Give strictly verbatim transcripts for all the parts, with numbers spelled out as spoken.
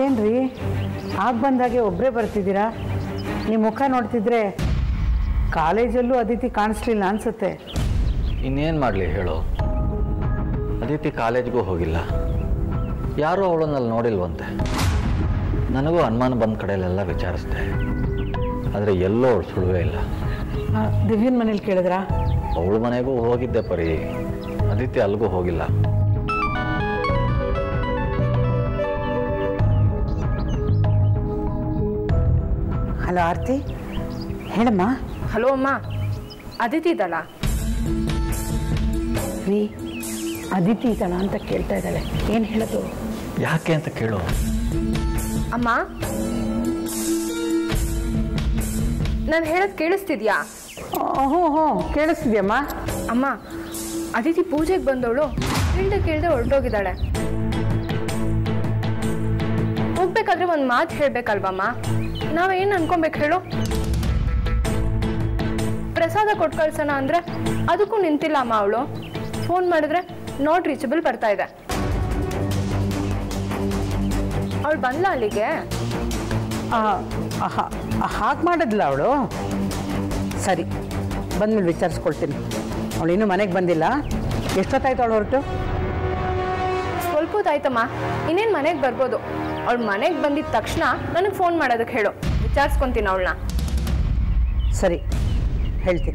ಅದೇನ್ರಿ ಆಗ ಬಂದಾಗೆ ಒಬ್ಬರೇ ಬರ್ತಿದ್ದೀರಾ? ನಿಮ್ಮ ಮುಖ ನೋಡ್ತಿದ್ರೆ ಕಾಲೇಜಲ್ಲೂ ಅದಿತಿ ಕಾಣಿಸ್ಲಿಲ್ಲ ಅನ್ಸುತ್ತೆ. ಇನ್ನೇನು ಮಾಡಲಿ ಹೇಳು, ಅದಿತಿ ಕಾಲೇಜ್ಗೂ ಹೋಗಿಲ್ಲ, ಯಾರೂ ಅವಳನ್ನಲ್ಲಿ ನೋಡಿಲ್ವಂತೆ. ನನಗೂ ಅನುಮಾನ ಬಂದ ಕಡೆಯಲ್ಲೆಲ್ಲ ವಿಚಾರಿಸಿದೆ, ಆದರೆ ಎಲ್ಲೋ ಅವಳು ಸುಳುವೇ ಇಲ್ಲ. ದಿವ್ಯನ ಮನೇಲಿ ಕೇಳಿದ್ರಾ? ಅವಳ ಮನೆಗೂ ಹೋಗಿದ್ದೆ ಪರಿ, ಅದಿತಿ ಅಲ್ಲಿಗೂ ಹೋಗಿಲ್ಲ. ಹಲೋ ಆರ್ತಿ, ಹೇಳಮ್ಮ. ಹಲೋ ಅಮ್ಮ, ಅದಿತಿ ಇದ್ದಾಳ? ರೀ, ಅದಿತಿ ಇದ್ದಾಳ ಅಂತ ಕೇಳ್ತಾ ಇದ್ದಾಳೆ, ಏನು ಹೇಳೋದು? ಯಾಕೆ ಅಂತ ಕೇಳು. ಅಮ್ಮ, ನಾನು ಹೇಳೋದು ಕೇಳಿಸ್ತಿದ್ಯಾ? ಹ್ಞೂ ಹ್ಞೂ ಕೇಳಿಸ್ತಿದ್ಯಮ್ಮ. ಅಮ್ಮ, ಅದಿತಿ ಪೂಜೆಗೆ ಬಂದವಳು ಕೇಳ್ದೆ ಕೇಳ್ದೆ ಹೊರಟೋಗಿದ್ದಾಳೆ. ಹೋಗ್ಬೇಕಾದ್ರೆ ಒಂದು ಮಾತು ಹೇಳ್ಬೇಕಲ್ವಮ್ಮ? ನಾವೇನು ಅನ್ಕೊಬೇಕು ಹೇಳು? ಪ್ರಸಾದ ಕೊಟ್ಟು ಕಳ್ಸೋಣ ಅಂದರೆ ಅದಕ್ಕೂ ನಿಂತಿಲ್ಲ ಅಮ್ಮ ಅವಳು. ಫೋನ್ ಮಾಡಿದ್ರೆ ನಾಟ್ ರೀಚಬಲ್ ಬರ್ತಾ ಇದೆ. ಅವಳು ಬಂದ್ಲ ಅಲ್ಲಿಗೆ? ಹಾಗೆ ಮಾಡಿದ್ಲ ಅವಳು? ಸರಿ, ಬಂದ್ಮೇಲೆ ವಿಚಾರಿಸ್ಕೊಳ್ತೀನಿ. ಅವಳು ಇನ್ನೂ ಮನೆಗೆ ಬಂದಿಲ್ಲ. ಎಷ್ಟೊತ್ತಾಯ್ತು ಅವಳು ಹೊರಟು? ಸ್ವಲ್ಪ ಹೊತ್ತಾಯ್ತಮ್ಮ, ಇನ್ನೇನು ಮನೆಗೆ ಬರ್ಬೋದು. ಅವಳು ಮನೆಗೆ ಬಂದಿದ್ದ ತಕ್ಷಣ ನನಗೆ ಫೋನ್ ಮಾಡೋದಕ್ಕೆ ಹೇಳು, ವಿಚಾರಿಸ್ಕೊತೀನಿ ಅವಳನ್ನ. ಸರಿ, ಹೇಳ್ತೀನಿ.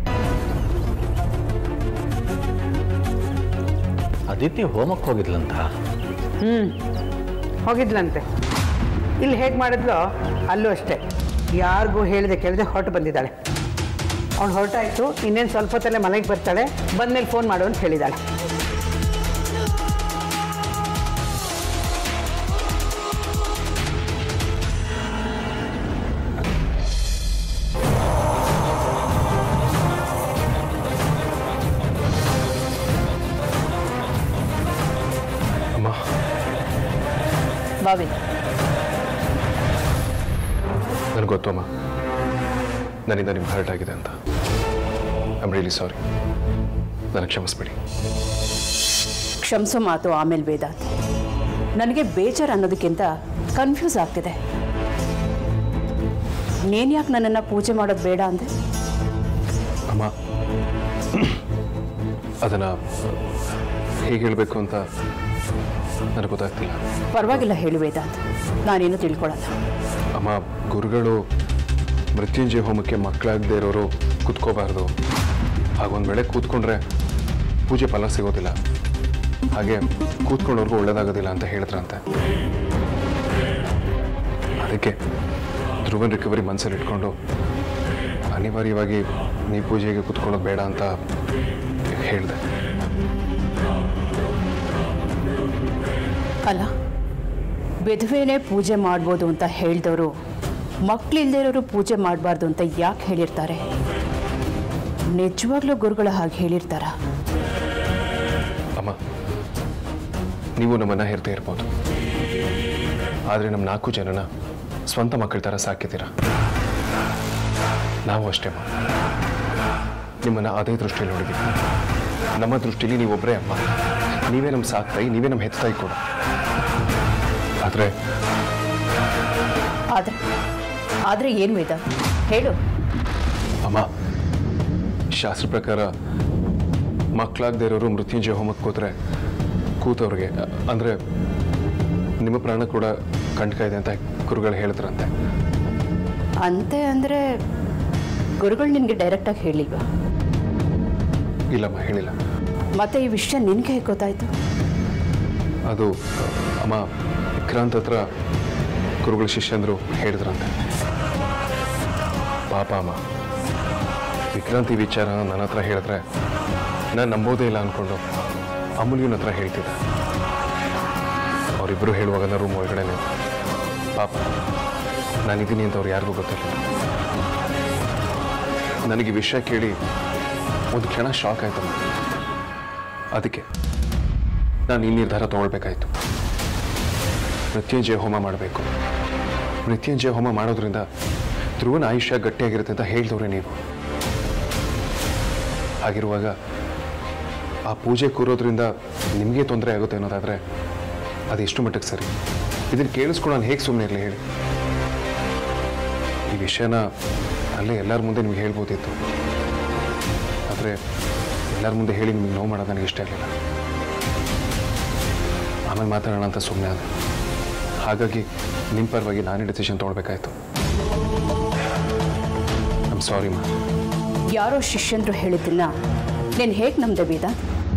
ಅದಿತಿ ಹೋಮಕ್ಕೆ ಹೋಗಿದ್ಲಂತ? ಹ್ಞೂ ಹೋಗಿದ್ಲಂತೆ. ಇಲ್ಲಿ ಹೇಗೆ ಮಾಡಿದ್ಲೋ ಅಲ್ಲೂ ಅಷ್ಟೇ, ಯಾರಿಗೂ ಹೇಳಿದೆ ಕೇಳಿದೆ ಹೊರಟು ಬಂದಿದ್ದಾಳೆ. ಅವಳು ಹೊರಟಾಯ್ತು, ಇನ್ನೇನು ಸ್ವಲ್ಪ ಹೊತ್ತಲ್ಲೇ ಮನೆಗೆ ಬರ್ತಾಳೆ. ಬಂದಮೇಲೆ ಫೋನ್ ಮಾಡು ಅಂತ ಹೇಳಿದ್ದಾಳೆ. ಬಾವಿ, ನನಗೆ ಗೊತ್ತು ಅಮ್ಮ, ನನ್ನಿಂದ ನಿಮ್ಗೆ ಹರ್ಟ್ ಆಗಿದೆ ಅಂತ. ಐ ಆಮ್ ರಿಯಲಿ ಸಾರಿ, ನನಗೆ ಕ್ಷಮಿಸ್ಬಿಡಿ. ಕ್ಷಮಿಸೋ ಮಾತು ಆಮೇಲೆ ವೇದಾಂತ್. ನನಗೆ ಬೇಜಾರು ಅನ್ನೋದಕ್ಕಿಂತ ಕನ್ಫ್ಯೂಸ್ ಆಗ್ತಿದೆ. ನೀನು ಯಾಕೆ ನನ್ನನ್ನು ಪೂಜೆ ಮಾಡೋದು ಬೇಡ ಅಂದೆ? ಅಮ್ಮ, ಅದನ್ನು ಹೇಗೆ ಹೇಳಬೇಕು ಅಂತ ನನಗೆ ಗೊತ್ತಾಗ್ತಿಲ್ಲ. ಪರವಾಗಿಲ್ಲ, ಹೇಳು ವೇದಾಂತ್, ನಾನೇನು ತಿಳ್ಕೊಳ್ಳಲ್ಲ. ಅಮ್ಮ, ಗುರುಗಳು ಮೃತ್ಯುಂಜಯ ಹೋಮಕ್ಕೆ ಮಕ್ಕಳಾಗದೇ ಇರೋರು ಕೂತ್ಕೋಬಾರ್ದು. ಹಾಗೊಂದು ವೇಳೆ ಕೂತ್ಕೊಂಡ್ರೆ ಪೂಜೆ ಫಲ ಸಿಗೋದಿಲ್ಲ, ಹಾಗೆ ಕೂತ್ಕೊಂಡವ್ರಿಗೂ ಒಳ್ಳೇದಾಗೋದಿಲ್ಲ ಅಂತ ಹೇಳಿದ್ರಂತೆ. ಅದಕ್ಕೆ ಧ್ರುವನ್ ರಿಕವರಿ ಮನಸ್ಸಲ್ಲಿ ಇಟ್ಕೊಂಡು ಅನಿವಾರ್ಯವಾಗಿ ನೀ ಪೂಜೆಗೆ ಕೂತ್ಕೊಳ್ಳೋದು ಬೇಡ ಅಂತ ಹೇಳಿದೆ. ಅಲ್ಲ, ವಿಧವೆನೇ ಪೂಜೆ ಮಾಡ್ಬೋದು ಅಂತ ಹೇಳಿದವರು ಮಕ್ಕಳಿಲ್ಲದೆ ಇರೋರು ಪೂಜೆ ಮಾಡಬಾರ್ದು ಅಂತ ಯಾಕೆ ಹೇಳಿರ್ತಾರೆ? ನಿಜವಾಗ್ಲೂ ಗುರುಗಳ ಹಾಗೆ ಹೇಳಿರ್ತಾರ? ಅಮ್ಮ, ನೀವು ನಮ್ಮನ್ನ ಹೇರ್ತಾ ಇರ್ಬೋದು, ಆದರೆ ನಮ್ಮ ನಾಲ್ಕು ಜನನ ಸ್ವಂತ ಮಕ್ಕಳ ಥರ ಸಾಕಿದ್ದೀರಾ. ನಾವು ಅಷ್ಟೇ ಅಮ್ಮ, ನಿಮ್ಮನ್ನು ಅದೇ ದೃಷ್ಟಿಯಲ್ಲಿ ನೋಡಿದ್ದೀವಿ. ನಮ್ಮ ದೃಷ್ಟಿಯಲ್ಲಿ ನೀವೊಬ್ಬರೇ ಅಮ್ಮ, ನೀವೇ ನಮ್ಮ ಸಾಕ್ತಾಯಿ, ನೀವೇ ನಮ್ಮ ಹೆತ್ತಾಯಿ ಕೂಡ. ಆದರೆ ಆದರೆ ಆದರೆ ಏನು ವೇದ ಹೇಳು. ಅಮ್ಮ, ಶಾಸ್ತ್ರ ಪ್ರಕಾರ ಮಕ್ಕಳಾಗದೇ ಇರೋರು ಮೃತ್ಯುಂಜಯ ಹೋಮಕ್ಕೆ ಕೂತ್ರೆ ಕೂತವ್ರಿಗೆ ಅಂದರೆ ನಿಮ್ಮ ಪ್ರಾಣ ಕೂಡ ಕಂಟಕ ಇದೆ ಅಂತ ಗುರುಗಳು ಹೇಳಿದ್ರಂತೆ. ಅಂತೆ ಅಂದರೆ ಗುರುಗಳು ನಿನಗೆ ಡೈರೆಕ್ಟಾಗಿ ಹೇಳಿಲ್ವಾ? ಇಲ್ಲಮ್ಮ, ಹೇಳಿಲ್ಲ. ಮತ್ತೆ ಈ ವಿಷಯ ನಿನಗೆ ಹೇಗೆ ಗೊತ್ತಾಯಿತು? ಅದು ಅಮ್ಮ, ವಿಕ್ರಾಂತ್ ಹತ್ರ ಗುರುಗಳ ಶಿಷ್ಯಂದರು ಹೇಳಿದ್ರಂತೆ. ಪಾಪ ಅಮ್ಮ, ವಿಕ್ರಾಂತ್ ಈ ವಿಚಾರ ನನ್ನ ಹತ್ರ ಹೇಳಿದ್ರೆ ನಾನು ನಂಬೋದೇ ಇಲ್ಲ ಅಂದ್ಕೊಂಡು ಅಮೂಲ್ಯನ ಹತ್ರ ಹೇಳ್ತಿದ್ದೆ. ಅವರಿಬ್ಬರು ಹೇಳುವಾಗ ನಾನು ರೂಮ್ ಒಳಗಡೆನೆ. ಪಾಪ, ನಾನಿದ್ದೀನಿ ಅಂತ ಅವ್ರು ಯಾರಿಗೂ ಗೊತ್ತಿಲ್ಲ. ನನಗೆ ವಿಷಯ ಕೇಳಿ ಒಂದು ಕ್ಷಣ ಶಾಕ್ ಆಯ್ತಮ್ಮ. ಅದಕ್ಕೆ ನಾನು ಈ ನಿರ್ಧಾರ ತಗೊಳ್ಬೇಕಾಯ್ತು. ಮೃತ್ಯುಂಜಯ ಹೋಮ ಮಾಡಬೇಕು. ಮೃತ್ಯುಂಜಯ ಹೋಮ ಮಾಡೋದ್ರಿಂದ ಧ್ರುವನ ಆಯುಷ್ಯ ಗಟ್ಟಿಯಾಗಿರುತ್ತೆ ಅಂತ ಹೇಳಿದವ್ರೆ ನೀವು. ಹಾಗಿರುವಾಗ ಆ ಪೂಜೆ ಕೂರೋದ್ರಿಂದ ನಿಮಗೆ ತೊಂದರೆ ಆಗುತ್ತೆ ಅನ್ನೋದಾದರೆ ಅದೆಷ್ಟು ಮಟ್ಟಕ್ಕೆ ಸರಿ? ಇದನ್ನು ಕೇಳಿಸ್ಕೊಂಡು ನಾನು ಹೇಗೆ ಸುಮ್ಮನೆ ಇರಲಿ ಹೇಳಿ? ಈ ವಿಷಯನ ಅಲ್ಲೇ ಎಲ್ಲರ ಮುಂದೆ ನಿಮ್ಗೆ ಹೇಳ್ಬೋದಿತ್ತು, ಆದರೆ ಎಲ್ಲರ ಮುಂದೆ ಹೇಳಿ ನಿಮಗೆ ನೋವು ಮಾಡೋದು ನನಗೆ ಇಷ್ಟ ಇರಲಿಲ್ಲ. ಆಮೇಲೆ ಮಾತಾಡೋಣ ಅಂತ ಸುಮ್ಮನೆ ಆದ. ಹಾಗಾಗಿ ನಿಮ್ಮ ಪರವಾಗಿ ನಾನೇ ಡಿಸಿಷನ್ ತೊಗೊಳ್ಬೇಕಾಯ್ತು. ಐ ಆಮ್ ಸಾರಿ ಮಾ. ಯಾರೋ ಶಿಷ್ಯಂದ್ರು ಹೇಳಿದ್ದನ್ನ ನೀನು ಹೇಗೆ ನಮ್ದೆ ವೇದ?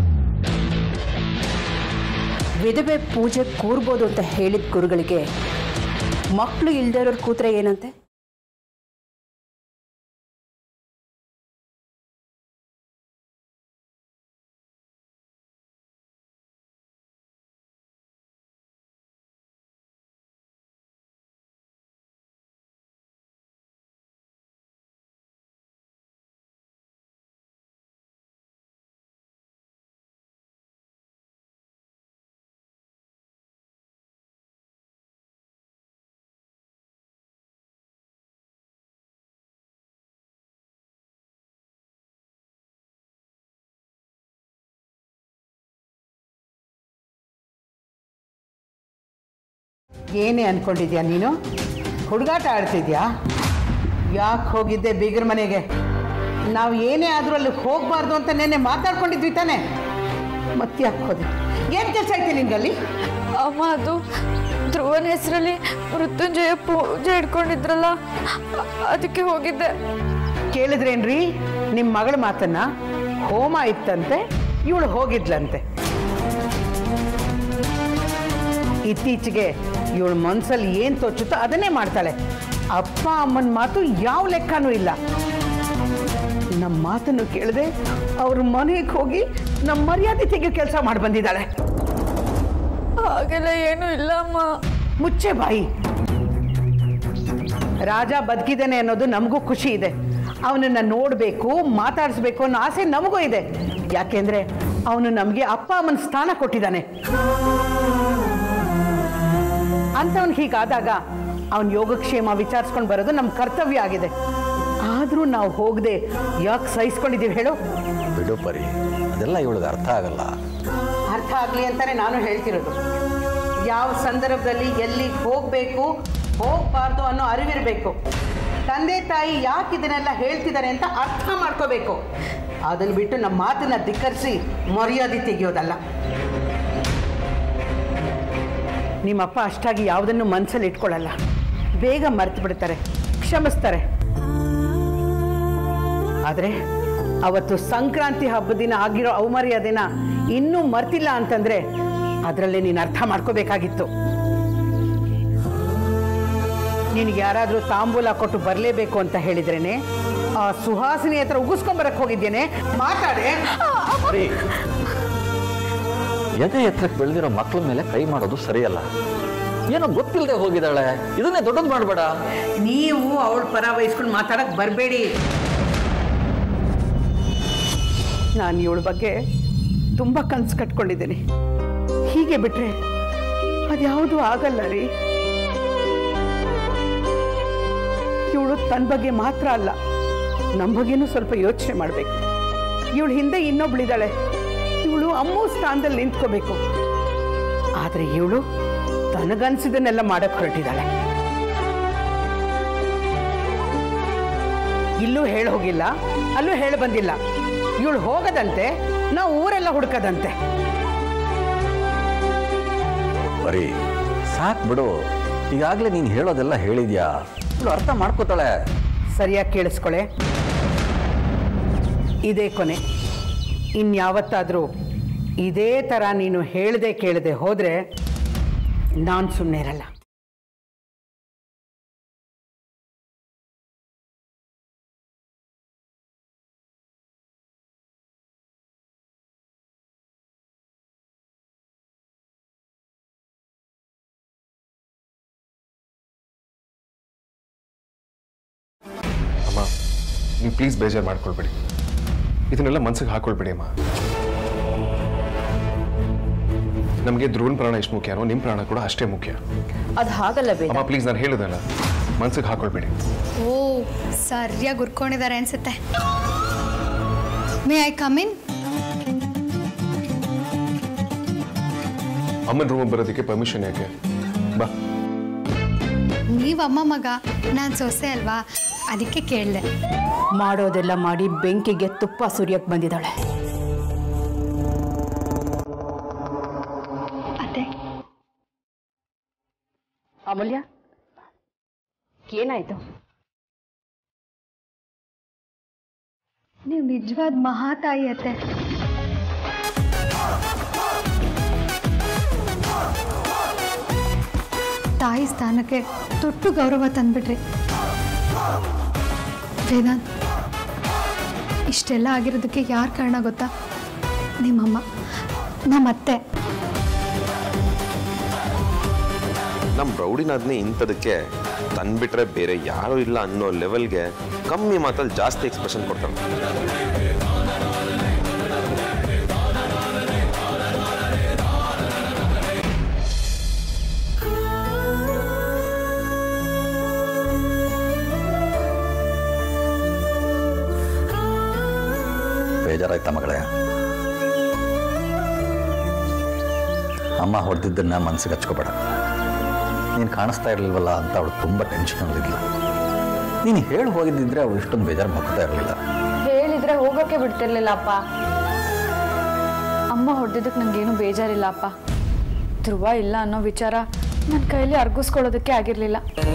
ವಿಧವೆ ಪೂಜೆ ಕೂರ್ಬೋದು ಅಂತ ಹೇಳಿದ ಗುರುಗಳಿಗೆ ಮಕ್ಕಳು ಇಲ್ದೇ ಇರೋರು ಕೂತ್ರೆ ಏನಂತೆ? ಏನೇ ಅಂದ್ಕೊಂಡಿದ್ಯಾ ನೀನು? ಹುಡುಗಾಟ ಆಡ್ತಿದ್ಯಾ? ಯಾಕೆ ಹೋಗಿದ್ದೆ ಬೀಗರ ಮನೆಗೆ? ನಾವು ಏನೇ ಆದರೂ ಅಲ್ಲಿ ಹೋಗಬಾರ್ದು ಅಂತ ನೆನ್ನೆ ಮಾತಾಡ್ಕೊಂಡಿದ್ವಿ ತಾನೆ? ಮತ್ತೆ ಯಾಕೆ ಹೋದೆ? ಏನು ಕೆಲಸ ಐತೆ ನಿನ್ಗಲ್ಲಿ? ಅಮ್ಮ, ಅದು ಧ್ರುವನ ಹೆಸರಲ್ಲಿ ಮೃತ್ಯುಂಜಯ ಪೂಜೆ ಇಟ್ಕೊಂಡಿದ್ರಲ್ಲ, ಅದಕ್ಕೆ ಹೋಗಿದ್ದೆ. ಕೇಳಿದ್ರೇನ್ರಿ ನಿಮ್ಮ ಮಗಳ ಮಾತನ್ನ? ಹೋಮ ಇತ್ತಂತೆ, ಇವಳು ಹೋಗಿದ್ಲಂತೆ. ಇತ್ತೀಚೆಗೆ ಇವಳು ಮನಸ್ಸಲ್ಲಿ ಏನು ತೋಚುತ್ತೋ ಅದನ್ನೇ ಮಾಡ್ತಾಳೆ. ಅಪ್ಪ ಅಮ್ಮನ ಮಾತು ಯಾವ ಲೆಕ್ಕನೂ ಇಲ್ಲ. ನಮ್ಮ ಮಾತನ್ನು ಕೇಳದೆ ಅವ್ರ ಮನೆಗೆ ಹೋಗಿ ನಮ್ಮ ಮರ್ಯಾದೆ ತೆಗೆಯೋ ಕೆಲಸ ಮಾಡಿ ಬಂದಿದ್ದಾಳೆ. ಹಾಗೆಲ್ಲ ಏನೂ ಇಲ್ಲ ಅಮ್ಮ. ಮುಚ್ಚೆ ಬಾಯಿ. ರಾಜ ಬದುಕಿದ್ದಾನೆ ಅನ್ನೋದು ನಮಗೂ ಖುಷಿ ಇದೆ. ಅವನನ್ನು ನೋಡಬೇಕು, ಮಾತಾಡಿಸ್ಬೇಕು ಅನ್ನೋ ಆಸೆ ನಮಗೂ ಇದೆ. ಯಾಕೆಂದ್ರೆ ಅವನು ನಮಗೆ ಅಪ್ಪ ಅಮ್ಮನ ಸ್ಥಾನ ಕೊಟ್ಟಿದ್ದಾನೆ. ಅಂಥವ್ನು ಹೀಗಾದಾಗ ಅವನ ಯೋಗಕ್ಷೇಮ ವಿಚಾರಿಸ್ಕೊಂಡು ಬರೋದು ನಮ್ಮ ಕರ್ತವ್ಯ ಆಗಿದೆ. ಆದರೂ ನಾವು ಹೋಗದೆ ಯಾಕೆ ಸಹಿಸ್ಕೊಂಡಿದ್ದೀವಿ ಹೇಳು? ಬಿಡು ಪರಿ, ಅದೆಲ್ಲ ಇವಳಿಗೆ ಅರ್ಥ ಆಗಲ್ಲ. ಅರ್ಥ ಆಗಲಿ ಅಂತಾನೆ ನಾನು ಹೇಳ್ತಿರೋದು. ಯಾವ ಸಂದರ್ಭದಲ್ಲಿ ಎಲ್ಲಿಗೆ ಹೋಗಬೇಕು, ಹೋಗಬಾರ್ದು ಅನ್ನೋ ಅರಿವಿರಬೇಕು. ತಂದೆ ತಾಯಿ ಯಾಕೆ ಇದನ್ನೆಲ್ಲ ಹೇಳ್ತಿದ್ದಾರೆ ಅಂತ ಅರ್ಥ ಮಾಡ್ಕೋಬೇಕು. ಅದನ್ನು ಬಿಟ್ಟು ನಮ್ಮ ಮಾತನ್ನ ಧಿಕ್ಕರಿಸಿ ಮರ್ಯಾದೆ ತೆಗೆಯೋದಲ್ಲ. ನಿಮ್ಮಪ್ಪ ಅಷ್ಟಾಗಿ ಯಾವುದನ್ನು ಮನಸ್ಸಲ್ಲಿ ಇಟ್ಕೊಳ್ಳಲ್ಲ. ಬೇಗ ಮರೆತು ಬಿಡ್ತಾರೆ, ಕ್ಷಮಿಸ್ತಾರೆ. ಆದರೆ ಅವತ್ತು ಸಂಕ್ರಾಂತಿ ಹಬ್ಬದ ದಿನ ಆಗಿರೋ ಅವಮರ್ಯಾದೆನ ಇನ್ನೂ ಮರ್ತಿಲ್ಲ ಅಂತಂದ್ರೆ ಅದರಲ್ಲೇ ನೀನು ಅರ್ಥ ಮಾಡ್ಕೋಬೇಕಾಗಿತ್ತು. ನಿನಗೆ ಯಾರಾದರೂ ತಾಂಬೂಲ ಕೊಟ್ಟು ಬರಲೇಬೇಕು ಅಂತ ಹೇಳಿದ್ರೇನೆ ಆ ಸುಹಾಸಿನಿ ಹತ್ರ ಉಗಿಸ್ಕೊಂಬರಕ್ಕೆ ಹೋಗಿದ್ದೇನೆ. ಮಾತಾಡೆ. ಎದೆ ಎತ್ತರಕ್ಕೆ ಬೆಳೆದಿರೋ ಮಕ್ಕಳ ಮೇಲೆ ಕೈ ಮಾಡೋದು ಸರಿಯಲ್ಲ. ಏನೋ ಗೊತ್ತಿಲ್ಲದೆ ಹೋಗಿದ್ದಾಳೆ, ಇದನ್ನೇ ದೊಡ್ಡದು ಮಾಡಬೇಡ. ನೀವು ಅವಳ ಪರ ವಹಿಸ್ಕೊಂಡು ಮಾತಾಡಕ್ಕೆ ಬರಬೇಡಿ. ನಾನು ಇವಳ ಬಗ್ಗೆ ತುಂಬ ಕನಸು ಕಟ್ಕೊಂಡಿದ್ದೀನಿ. ಹೀಗೆ ಬಿಟ್ರೆ ಅದ್ಯಾವುದೂ ಆಗಲ್ಲ ರೀ. ಇವಳು ತನ್ನ ಬಗ್ಗೆ ಮಾತ್ರ ಅಲ್ಲ, ನಮ್ಮ ಬಗ್ಗೆನೂ ಸ್ವಲ್ಪ ಯೋಚನೆ ಮಾಡಬೇಕು. ಇವಳು ಹಿಂದೆ ಇನ್ನೊಬ್ಳಿದ್ದಾಳೆ. ಇವಳು ಅಮ್ಮು ಸ್ಥಾನದಲ್ಲಿ ನಿಂತ್ಕೋಬೇಕು. ಆದರೆ ಇವಳು ತನಗನ್ಸಿದನ್ನೆಲ್ಲ ಮಾಡಕ್ಕೆ ಹೊರಟಿದ್ದಾಳೆ. ಇಲ್ಲೂ ಹೇಳಿ ಹೋಗಿಲ್ಲ, ಅಲ್ಲೂ ಹೇಳಿ ಬಂದಿಲ್ಲ. ಇವಳು ಹೋಗದಂತೆ, ನಾವು ಊರೆಲ್ಲ ಹುಡುಕದಂತೆ. ಬರೀ ಸಾಕು ಬಿಡು. ಈಗಾಗಲೇ ನೀನು ಹೇಳೋದೆಲ್ಲ ಹೇಳಿದ್ಯಾ, ಇವಳು ಅರ್ಥ ಮಾಡ್ಕೋತಾಳೆ. ಸರಿಯಾಗಿ ಕೇಳಿಸ್ಕೊಳೆ. ಇದೇ ಕೊನೆ. ಇನ್ಯಾವತ್ತಾದರೂ ಇದೇ ಥರ ನೀನು ಹೇಳದೆ ಕೇಳದೆ ಹೋದರೆ ನಾನು ಸುಮ್ಮನೆ ಇರಲ್ಲ. ಅಮ್ಮ, ನೀವು ಪ್ಲೀಸ್ ಬೇಜಾರು ಮಾಡ್ಕೊಳ್ಬೇಡಿ. ಇದನ್ನೆಲ್ಲ ಮನ್ಸಿಗೆ ಹಾಕೊಳ್ಬೇಡಿ ಅಮ್ಮ. ನಮಗೆ ಧ್ರುವನ್ ಪ್ರಾಣ ಎಷ್ಟು ಮುಖ್ಯನೋ ನಿಮ್ಮ ಪ್ರಾಣ ಕೂಡ ಅಷ್ಟೇ ಮುಖ್ಯ. ಅದು ಹಾಗಲ್ಲ ವೇದ. ಅಮ್ಮ ಪ್ಲೀಸ್, ನಾನು ಹೇಳೋದಲ್ಲ, ಮನ್ಸಿಗೆ ಹಾಕೊಳ್ಬೇಡಿ. ಓ, ಸರಿಯಾಗಿ ಹುರ್ಕೊಂಡಿದ್ದಾರೆ ಅನ್ಸುತ್ತೆ. May I come in? ಅಮ್ಮನ ರೂಮ್ ಬರೋದಕ್ಕೆ ಪರ್ಮಿಷನ್ ಯಾಕೆ? ಬಾ. ನೀವು ಅಮ್ಮ ಮಗ, ನಾನು ಸೊಸೆ ಅಲ್ವಾ, ಅದಕ್ಕೆ ಕೇಳಿದೆ. ಮಾಡೋದೆಲ್ಲ ಮಾಡಿ ಬೆಂಕಿಗೆ ತುಪ್ಪ ಸುರಿಯಕ್ಕೆ ಬಂದಿದ್ದಾಳೆ. ಅತ್ತೆ, ಅಮೂಲ್ಯ, ಏನಾಯ್ತು? ನೀವು ನಿಜವಾದ ಮಹಾತಾಯಿ ಅತ್ತೆ. ತಾಯಿ ಸ್ಥಾನಕ್ಕೆ ತೊಟ್ಟು ಗೌರವ ತಂದ್ಬಿಟ್ರಿ. ವೇದಾಂತ್, ಇಷ್ಟೆಲ್ಲ ಆಗಿರೋದಕ್ಕೆ ಯಾರು ಕಾರಣ ಗೊತ್ತಾ? ನಿಮ್ಮಮ್ಮ, ನಮ್ಮತ್ತೆ. ನಮ್ಮ ರೌಡಿನಾದ್ನೇ ಇಂಥದಕ್ಕೆ ತಂದ್ಬಿಟ್ರೆ ಬೇರೆ ಯಾರೂ ಇಲ್ಲ ಅನ್ನೋ ಲೆವೆಲ್ಗೆ ಕಮ್ಮಿ ಮಾತಲ್ಲಿ ಜಾಸ್ತಿ ಎಕ್ಸ್ಪ್ರೆಷನ್ ಕೊಡ್ತಾರೆ. ಬೇಜಾರಾಯ್ತಾ ಮಗಳೇ? ಅಮ್ಮ ಹೊಡೆದಿದ್ದನ್ನ ಮನಸ್ಸಿಗೆ ಹಚ್ಕೋಬೇಡ. ನೀನು ಕಾಣಿಸ್ತಾ ಇರಲಿಲ್ವಲ್ಲ ಅಂತ ಅವಳು ತುಂಬ ಟೆನ್ಷನ್ ಹೊಂದಿದ್ಲು. ನೀನು ಹೇಳಿ ಹೋಗಿದ್ದಿದ್ರೆ ಅವಳು ಇಷ್ಟೊಂದು ಬೇಜಾರು ಮಾಡ್ಕೊತಾ ಇರಲಿಲ್ಲ. ಹೇಳಿದ್ರೆ ಹೋಗೋಕೆ ಬಿಡ್ತಿರ್ಲಿಲ್ಲ ಅಪ್ಪ. ಅಮ್ಮ ಹೊಡೆದಿದ್ದಕ್ಕೆ ನನಗೇನು ಬೇಜಾರಿಲ್ಲ ಅಪ್ಪ. ಧ್ರುವ ಇಲ್ಲ ಅನ್ನೋ ವಿಚಾರ ನನ್ನ ಕೈಯಲ್ಲಿ ಅರ್ಗಿಸ್ಕೊಳ್ಳೋದಕ್ಕೆ ಆಗಿರಲಿಲ್ಲ.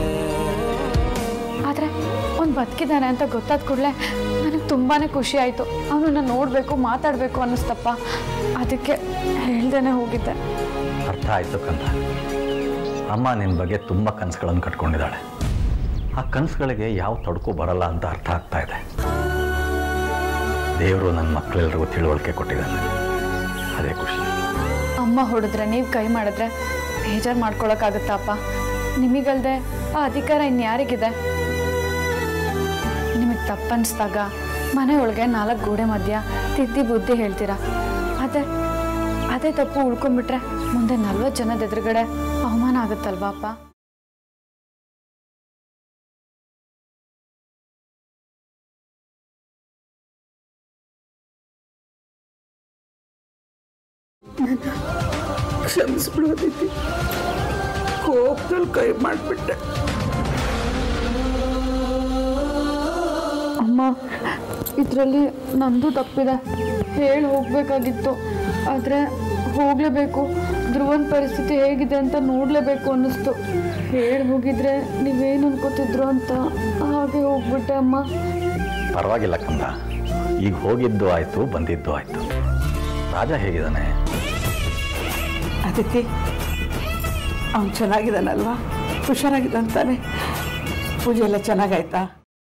ಆದರೆ ಅವ್ನು ಬದುಕಿದ್ದಾನೆ ಅಂತ ಗೊತ್ತಾದ ಕೂಡಲೇ ನನಗೆ ತುಂಬಾ ಖುಷಿ ಆಯಿತು. ಅವನನ್ನು ನೋಡಬೇಕು, ಮಾತಾಡಬೇಕು ಅನ್ನಿಸ್ತಪ್ಪ. ಅದಕ್ಕೆ ಹೇಳ್ದೇನೆ ಹೋಗಿದ್ದೆ. ಅರ್ಥ ಆಯಿತು ಕಂದ. ಅಮ್ಮ ನಿನ್ನ ಬಗ್ಗೆ ತುಂಬ ಕನಸುಗಳನ್ನು ಕಟ್ಕೊಂಡಿದ್ದಾಳೆ. ಆ ಕನಸುಗಳಿಗೆ ಯಾವ ತೊಡಕು ಬರಲ್ಲ ಅಂತ ಅರ್ಥ ಆಗ್ತಾ ಇದೆ. ದೇವರು ನನ್ನ ಮಕ್ಕಳೆಲ್ಲರಿಗೂ ತಿಳುವಳಿಕೆ ಕೊಟ್ಟಿದ್ದಾನೆ, ಅದೇ ಖುಷಿ. ಅಮ್ಮ ಹೊಡೆದ್ರೆ ನೀವು ಕೈ ಮಾಡಿದ್ರೆ ಬೇಜಾರು ಮಾಡ್ಕೊಳಕ್ಕಾಗುತ್ತಪ್ಪ? ನಿಮಗಲ್ದೆ ಆ ಅಧಿಕಾರ ಇನ್ಯಾರಿಗಿದೆ? ನಿಮಗೆ ತಪ್ಪನ್ನಿಸ್ದಾಗ ಮನೆ ಒಳಗೆ ನಾಲ್ಕು ಗೋಡೆ ಮಧ್ಯ ತಿದ್ದಿ ಬುದ್ಧಿ ಹೇಳ್ತೀರಾ. ಅದೇ ಅದೇ ತಪ್ಪು ಉಳ್ಕೊಂಡ್ಬಿಟ್ರೆ ಮುಂದೆ ನಲ್ವತ್ತು ಜನದ ಎದುರುಗಡೆ ಅವಮಾನ ಆಗುತ್ತಲ್ವಾ ಅಪ್ಪ? ಕ್ಷಮಿಸ್ಬಿಡೋದೈತಿ, ಕೋಪದಲ್ಲಿ ಕೈ ಮಾಡಿಬಿಟ್ಟೆ. ಅಮ್ಮ, ಇದರಲ್ಲಿ ನಂದು ತಪ್ಪಿದೆ. ಹೇಳಿ ಹೋಗಬೇಕಾಗಿತ್ತು, ಆದರೆ ಹೋಗಲೇಬೇಕು. ಧ್ರುವನ ಪರಿಸ್ಥಿತಿ ಹೇಗಿದೆ ಅಂತ ನೋಡಲೇಬೇಕು ಅನ್ನಿಸ್ತು. ಹೇಳಿ ಹೋಗಿದ್ರೆ ನೀವೇನು ಅನ್ಕೋತಿದ್ರು ಅಂತ ಹಾಗೆ ಹೋಗ್ಬಿಟ್ಟೆ ಅಮ್ಮ. ಪರವಾಗಿಲ್ಲ ಕಂದ, ಈಗ ಹೋಗಿದ್ದು ಆಯಿತು, ಬಂದಿದ್ದು ಆಯಿತು. ರಾಜ ಹೇಗಿದ್ದಾನೆ? ಅದಕ್ಕೆ ಅವನು ಚೆನ್ನಾಗಿದ್ದಾನಲ್ವಾ? ಹುಷಾರಾಗಿದ್ದಾನೆ. ಪೂಜೆ ಎಲ್ಲ ಚೆನ್ನಾಗಾಯ್ತಾ?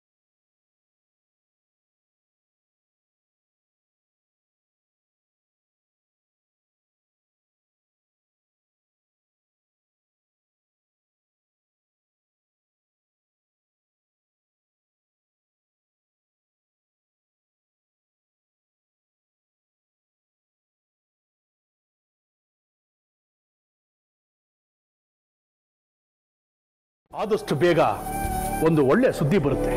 ಆದಷ್ಟು ಬೇಗ ಒಂದು ಒಳ್ಳೆ ಸುದ್ದಿ ಬರುತ್ತೆ.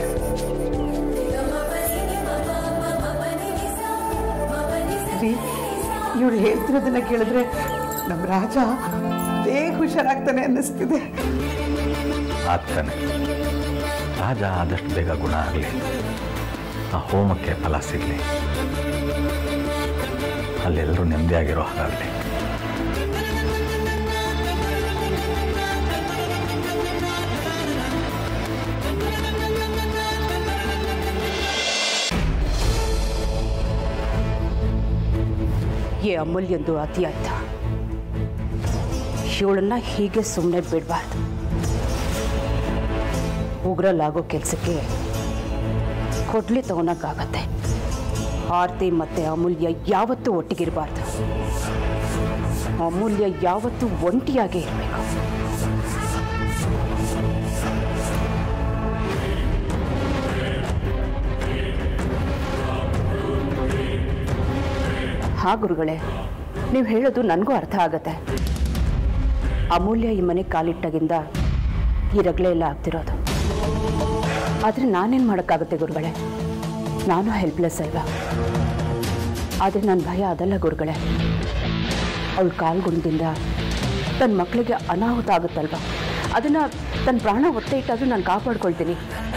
ಇವಳು ಹೇಳ್ತಿರೋದನ್ನ ಕೇಳಿದ್ರೆ ನಮ್ಮ ರಾಜ ಬೇಗ ಹುಷಾರಾಗ್ತಾನೆ ಅನ್ನಿಸ್ತಿದೆ. ಆಗ್ತಾನೆ. ರಾಜ ಆದಷ್ಟು ಬೇಗ ಗುಣ ಆಗಲಿ, ಆ ಹೋಮಕ್ಕೆ ಫಲ ಸಿಗಲಿ, ಅಲ್ಲೆಲ್ಲರೂ ನೆಮ್ಮದಿಯಾಗಿರೋ ಹಾಗಾಗಲಿ. ಏ ಅಮೂಲ್ಯಂದು ಅತಿ ಆಯ್ತಾ? ಇವಳನ್ನ ಹೀಗೆ ಸುಮ್ಮನೆ ಬಿಡಬಾರ್ದು. ಉಗ್ರಲ್ಲಾಗೋ ಕೆಲಸಕ್ಕೆ ಕೊಡ್ಲಿ ತಗೊಳಕ್ಕಾಗತ್ತೆ. ಆರ್ತಿ ಮತ್ತೆ ಅಮೂಲ್ಯ ಯಾವತ್ತೂ ಒಟ್ಟಿಗಿರಬಾರ್ದು. ಅಮೂಲ್ಯ ಯಾವತ್ತೂ ಒಂಟಿಯಾಗೇ ಇರಬೇಕು. ಹಾ ಗುರುಗಳೇ, ನೀವು ಹೇಳೋದು ನನಗೂ ಅರ್ಥ ಆಗತ್ತೆ. ಅಮೂಲ್ಯ ಈ ಮನೆ ಕಾಲಿಟ್ಟಾಗಿಂದ ಈ ರಗಳೆ ಎಲ್ಲ ಆಗ್ತಿರೋದು. ಆದರೆ ನಾನೇನು ಮಾಡೋಕ್ಕಾಗುತ್ತೆ ಗುರುಗಳೇ? ನಾನು ಹೆಲ್ಪ್ಲೆಸ್ ಅಲ್ವಾ? ಆದರೆ ನನ್ನ ಭಯ ಅದಲ್ಲ ಗುರುಗಳೇ. ಅವಳು ಕಾಲ್ಗುಣದಿಂದ ತನ್ನ ಮಕ್ಕಳಿಗೆ ಅನಾಹುತ ಆಗುತ್ತಲ್ವ, ಅದನ್ನು ತನ್ನ ಪ್ರಾಣ ಒತ್ತೆ ಇಟ್ಟಾದರೂ ನಾನು ಕಾಪಾಡ್ಕೊಳ್ತೀನಿ.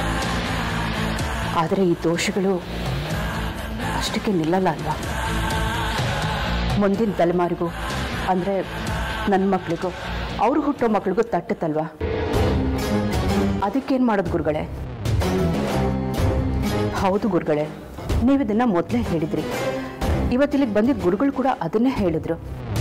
ಆದರೆ ಈ ದೋಷಗಳು ಅಷ್ಟಕ್ಕೆ ನಿಲ್ಲಲ್ಲ ಅಲ್ವಾ? ಮುಂದಿನ ತಲೆಮಾರಿಗೂ ಅಂದರೆ ನನ್ನ ಮಕ್ಕಳಿಗೂ ಅವರು ಹುಟ್ಟೋ ಮಕ್ಕಳಿಗೂ ತಟ್ಟುತ್ತಲ್ವಾ? ಅದಕ್ಕೇನು ಮಾಡೋದು ಗುರುಗಳೇ? ಹೌದು ಗುರುಗಳೇ, ನೀವು ಇದನ್ನು ಮೊದಲೇ ಹೇಳಿದ್ರಿ. ಇವತ್ತಿಲ್ಲಿಗೆ ಬಂದಿದ್ದ ಗುರುಗಳು ಕೂಡ ಅದನ್ನೇ ಹೇಳಿದ್ರು.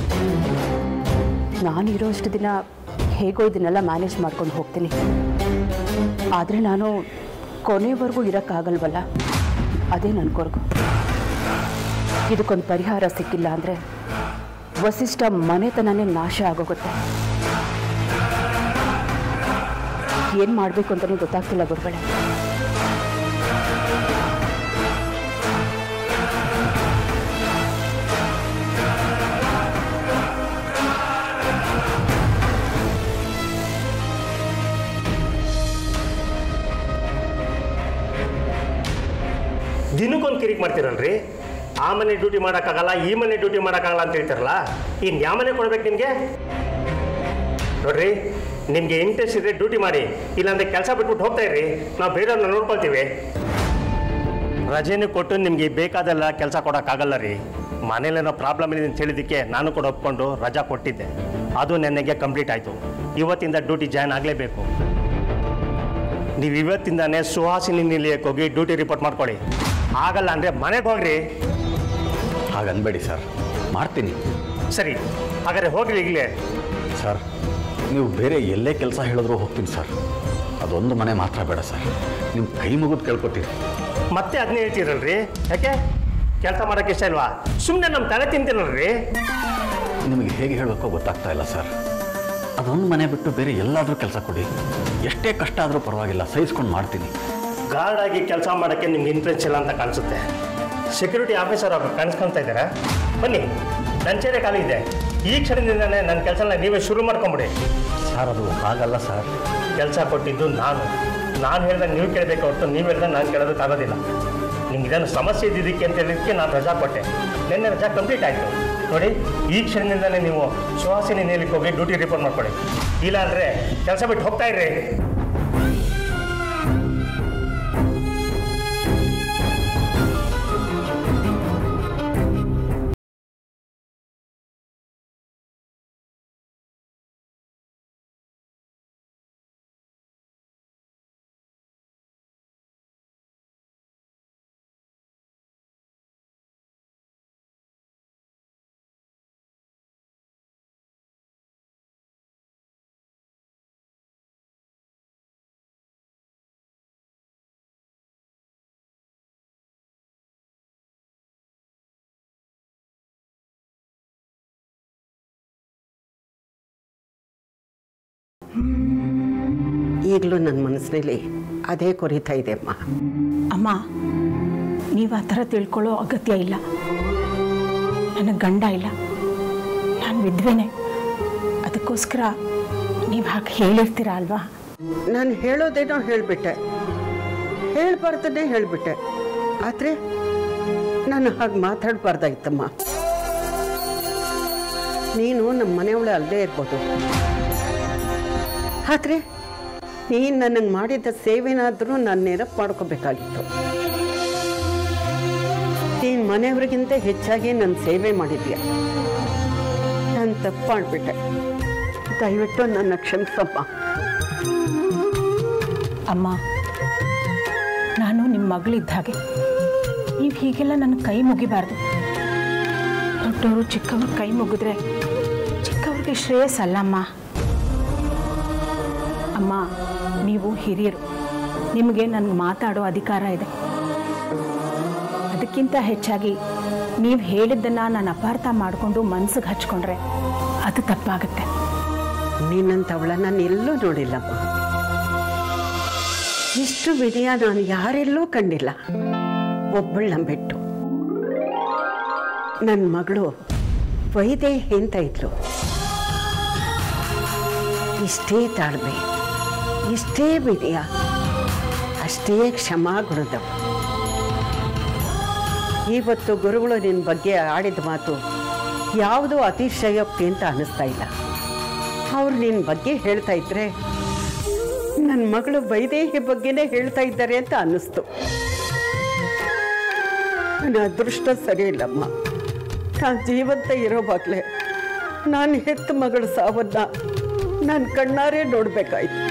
ನಾನು ಇರೋಷ್ಟು ದಿನ ಹೇಗೋ ಇದನ್ನೆಲ್ಲ ಮ್ಯಾನೇಜ್ ಮಾಡ್ಕೊಂಡು ಹೋಗ್ತೀನಿ. ಆದರೆ ನಾನು ಕೊನೆವರೆಗೂ ಇರೋಕ್ಕಾಗಲ್ವಲ್ಲ, ಅದೇ ನನ್ನ ಕೊರಗು. ಇದಕ್ಕೊಂದು ಪರಿಹಾರ ಸಿಕ್ಕಿಲ್ಲ ಅಂದರೆ ವಸಿಷ್ಠ ಮನೆತನನೇ ನಾಶ ಆಗೋಗುತ್ತೆ. ಏನು ಮಾಡಬೇಕು ಅಂತಲೇ ಗೊತ್ತಾಗ್ತಿಲ್ಲ ಗುರುಗಳೇ. ದಿನಕ್ಕೊಂದು ಕಿರಿಕ್ ಮಾಡ್ತೀರಲ್ರಿ. ಆ ಮನೆ ಡ್ಯೂಟಿ ಮಾಡೋಕ್ಕಾಗಲ್ಲ, ಈ ಮನೆ ಡ್ಯೂಟಿ ಮಾಡೋಕ್ಕಾಗಲ್ಲ ಅಂತ ಹೇಳ್ತಾರಲ್ಲ, ಇನ್ನು ಯಾವ ಮನೆ ಕೊಡ್ಬೇಕು ನಿಮಗೆ? ನೋಡ್ರಿ, ನಿಮಗೆ ಇಂಟ್ರೆಸ್ಟ್ ಇದ್ರೆ ಡ್ಯೂಟಿ ಮಾಡಿ, ಇಲ್ಲಾಂದರೆ ಕೆಲಸ ಬಿಟ್ಬಿಟ್ಟು ಹೋಗ್ತಾ ಇರ್ರಿ. ನಾವು ಬೇರೆಯವ್ರನ್ನ ನೋಡ್ಕೊಳ್ತೀವಿ. ರಜೆನೂ ಕೊಟ್ಟು ನಿಮಗೆ ಬೇಕಾದೆಲ್ಲ ಕೆಲಸ ಕೊಡೋಕ್ಕಾಗಲ್ಲ ರೀ. ಮನೇಲೇನೋ ಪ್ರಾಬ್ಲಮ್ ಇದೆ ಅಂತ ಹೇಳಿದ್ದಕ್ಕೆ ನಾನು ಕೂಡ ಒಪ್ಕೊಂಡು ರಜಾ ಕೊಟ್ಟಿದ್ದೆ. ಅದು ನೆನ್ನೆಗೆ ಕಂಪ್ಲೀಟ್ ಆಯಿತು. ಇವತ್ತಿಂದ ಡ್ಯೂಟಿ ಜಾಯ್ನ್ ಆಗಲೇಬೇಕು. ನೀವು ಇವತ್ತಿಂದಾನೇ ಸುಹಾಸಿನಿ ನಿಲಯಕ್ಕೆ ಹೋಗಿ ಡ್ಯೂಟಿ ರಿಪೋರ್ಟ್ ಮಾಡ್ಕೊಳ್ಳಿ. ಆಗಲ್ಲ ಅಂದರೆ ಮನೆಗೆ ಹೋಗ್ರಿ. ಹಾಗನ್ಬೇಡಿ ಸರ್, ಮಾಡ್ತೀನಿ. ಸರಿ, ಹಾಗಾದ್ರೆ ಹೋಗ್ರಿ ಈಗಲೇ. ಸರ್, ನೀವು ಬೇರೆ ಎಲ್ಲೇ ಕೆಲಸ ಹೇಳಿದ್ರೂ ಹೋಗ್ತೀನಿ ಸರ್. ಅದೊಂದು ಮನೆ ಮಾತ್ರ ಬೇಡ ಸರ್. ನಿಮ್ಮ ಕೈ ಮುಗಿದು ಕೇಳ್ಕೊತೀರಿ. ಮತ್ತೆ ಅದನ್ನೇ ಹೇಳ್ತೀರಲ್ರಿ? ಯಾಕೆ ಕೆಲಸ ಮಾಡೋಕ್ಕೆ ಇಷ್ಟ ಇಲ್ವಾ? ಸುಮ್ಮನೆ ನಮ್ಮ ತಲೆ ತಿಂತೀರಲ್ರಿ. ನಿಮಗೆ ಹೇಗೆ ಹೇಳಬೇಕೋ ಗೊತ್ತಾಗ್ತಾ ಇಲ್ಲ ಸರ್. ಅದೊಂದು ಮನೆ ಬಿಟ್ಟು ಬೇರೆ ಎಲ್ಲಾದರೂ ಕೆಲಸ ಕೊಡಿ. ಎಷ್ಟೇ ಕಷ್ಟ ಆದರೂ ಪರವಾಗಿಲ್ಲ, ಸಹಿಸ್ಕೊಂಡು ಮಾಡ್ತೀನಿ. ಗಾರ್ಡ್ ಆಗಿ ಕೆಲಸ ಮಾಡೋಕ್ಕೆ ನಿಮ್ಗೆ ಇಂಟ್ರೆಸ್ಟ್ ಇಲ್ಲ ಅಂತ ಕಾಣಿಸುತ್ತೆ. ಸೆಕ್ಯೂರಿಟಿ ಆಫೀಸರ್ ಅವರು ಕಾಣಿಸ್ಕೊಳ್ತಾ ಇದ್ದೀರಾ? ಬನ್ನಿ, ನನ್ನ ಚೇರೆ ಖಾಲಿ ಇದೆ. ಈ ಕ್ಷಣದಿಂದನೇ ನನ್ನ ಕೆಲಸನ ನೀವೇ ಶುರು ಮಾಡ್ಕೊಂಬಿಡಿ. ಸರ್, ಅದು ಹಾಗಲ್ಲ ಸರ್. ಕೆಲಸ ಕೊಟ್ಟಿದ್ದು ನಾನು. ನಾನು ಹೇಳಿದಾಗ ನೀವು ಕೇಳಬೇಕು ಹೊರತು ನೀವು ಹೇಳಿದಾಗ ನಾನು ಕೇಳೋದಕ್ಕಾಗೋದಿಲ್ಲ. ನಿಮ್ಗೆ ಇದನ್ನು ಸಮಸ್ಯೆ ಇದ್ದಿದ್ದಕ್ಕೆ ಅಂತ ಹೇಳಿದ್ದಕ್ಕೆ ನಾನು ರಜಾ ಕೊಟ್ಟೆ. ನಿನ್ನೆ ರಜಾ ಕಂಪ್ಲೀಟ್ ಆಯಿತು. ನೋಡಿ, ಈ ಕ್ಷಣದಿಂದಲೇ ನೀವು ಸುಹಾಸಿನಿ ನಿಲಯಕ್ಕೆ ಹೋಗಿ ಡ್ಯೂಟಿ ರಿಪೋರ್ಟ್ ಮಾಡ್ಕೊಳ್ಳಿ. ಇಲ್ಲ ಅಂದರೆ ಕೆಲಸ ಬಿಟ್ಟು ಹೋಗ್ತಾ ಇರ್ರಿ. ಈಗಲೂ ನನ್ನ ಮನಸ್ಸಿನಲ್ಲಿ ಅದೇ ಕೊರಿತಾ ಇದೆ ಅಮ್ಮ. ಅಮ್ಮ, ನೀವು ಆ ಥರ ತಿಳ್ಕೊಳ್ಳೋ ಅಗತ್ಯ ಇಲ್ಲ. ನನಗೆ ಗಂಡ ಇಲ್ಲ, ನಾನು ವಿದ್ವೆನೆ. ಅದಕ್ಕೋಸ್ಕರ ನೀವು ಹಾಗೆ ಹೇಳಿರ್ತೀರ ಅಲ್ವಾ? ನಾನು ಹೇಳೋದೇನೋ ಹೇಳಿಬಿಟ್ಟೆ, ಹೇಳಬಾರ್ದನ್ನೇ ಹೇಳಿಬಿಟ್ಟೆ. ಆದರೆ ನಾನು ಹಾಗೆ ಮಾತಾಡಬಾರ್ದಾಗಿತ್ತಮ್ಮ. ನೀನು ನಮ್ಮ ಮನೆಯವಳೆ ಅಲ್ಲದೆ ಇರ್ಬೋದು, ಆದರೆ ನೀನು ನನಗೆ ಮಾಡಿದ ಸೇವೆನಾದರೂ ನಾನು ನೆನಪು ಮಾಡ್ಕೋಬೇಕಾಗಿತ್ತು. ನೀನು ಮನೆಯವ್ರಿಗಿಂತ ಹೆಚ್ಚಾಗಿ ನನ್ನ ಸೇವೆ ಮಾಡಿದ್ಯಾ. ನಾನು ತಪ್ಪು ಮಾಡಿಬಿಟ್ಟೆ, ದಯವಿಟ್ಟು ನನ್ನ ಕ್ಷಮಿಸಮ್ಮ. ಅಮ್ಮ, ನಾನು ನಿಮ್ಮ ಮಗಳಿದ್ದ ಹಾಗೆ. ನೀವು ಹೀಗೆಲ್ಲ ನನ್ನ ಕೈ ಮುಗಿಬಾರ್ದು. ದೊಡ್ಡವರು ಚಿಕ್ಕವ್ರ ಕೈ ಮುಗಿದ್ರೆ ಚಿಕ್ಕವ್ರಿಗೆ ಶ್ರೇಯಸ್ಸಲ್ಲಮ್ಮ. ಅಮ್ಮ, ನೀವು ಹಿರಿಯರು, ನಿಮಗೆ ನನಗೆ ಮಾತಾಡೋ ಅಧಿಕಾರ ಇದೆ. ಅದಕ್ಕಿಂತ ಹೆಚ್ಚಾಗಿ ನೀವು ಹೇಳಿದ್ದನ್ನು ನಾನು ಅಪಾರ್ಥ ಮಾಡಿಕೊಂಡು ಮನಸ್ಸಿಗೆ ಹಚ್ಕೊಂಡ್ರೆ ಅದು ತಪ್ಪಾಗುತ್ತೆ. ನೀನಂತವಳ ನಾನು ಎಲ್ಲೂ ನೋಡಿಲ್ಲಮ್ಮ. ಇಷ್ಟು ವಿನಯ ನಾನು ಯಾರೆಲ್ಲೂ ಕಂಡಿಲ್ಲ, ಒಬ್ಬಳನ್ನ ಬಿಟ್ಟು. ನನ್ನ ಮಗಳು ವೈದೇಹಿ ಅಂತ ಇದ್ಲು. ಇಷ್ಟೇ ತಾಳ್ಮೆ, ಇಷ್ಟೇ ವಿನಯ, ಅಷ್ಟೇ ಕ್ಷಮಾ ಗುಣದವ. ಇವತ್ತು ಗುರುಗಳು ನಿನ್ನ ಬಗ್ಗೆ ಆಡಿದ ಮಾತು ಯಾವುದೂ ಅತಿಶಯೋಕ್ತಿ ಅಂತ ಅನ್ನಿಸ್ತಾ ಇಲ್ಲ. ಅವ್ರು ನಿನ್ನ ಬಗ್ಗೆ ಹೇಳ್ತಾ ಇದ್ರೆ ನನ್ನ ಮಗಳು ವೈದೇಹಿ ಬಗ್ಗೆನೇ ಹೇಳ್ತಾ ಇದ್ದಾರೆ ಅಂತ ಅನ್ನಿಸ್ತು. ನನ್ನ ಅದೃಷ್ಟ ಸರಿ ಇಲ್ಲಮ್ಮ. ನಾನು ಜೀವಂತ ಇರೋವಾಗಲೇ ನಾನು ಹೆತ್ತ ಮಗಳ ಸಾವನ್ನ ನಾನು ಕಣ್ಣಾರೆ ನೋಡಬೇಕಾಯ್ತು.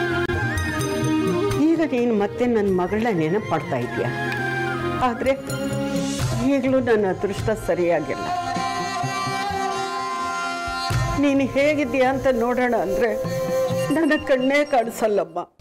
ಈಗ ನೀನು ಮತ್ತೆ ನನ್ನ ಮಗಳನ್ನ ನೆನಪು ಮಾಡ್ತಾ ಇದೀಯ. ಆದರೆ ಈಗಲೂ ನನ್ನ ಅದೃಷ್ಟ ಸರಿಯಾಗಿಲ್ಲ. ನೀನು ಹೇಗಿದ್ದೀಯಾ ಅಂತ ನೋಡೋಣ ಅಂದರೆ ನನ್ನ ಕಣ್ಣೇ ಕಾಣಿಸಲ್ಲಮ್ಮ.